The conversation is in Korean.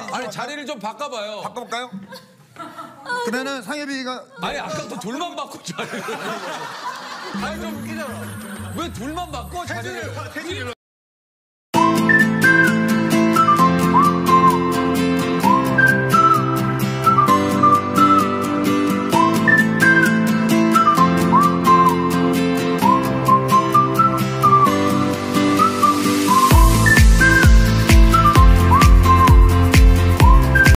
아니 자리를 좀 바꿔봐요. 바꿔볼까요? 그러면은 상엽이가 아니 아까부터 둘만 바꿔 자리를. 아니 좀 웃기잖아. 왜 둘만 바꿔 자리를?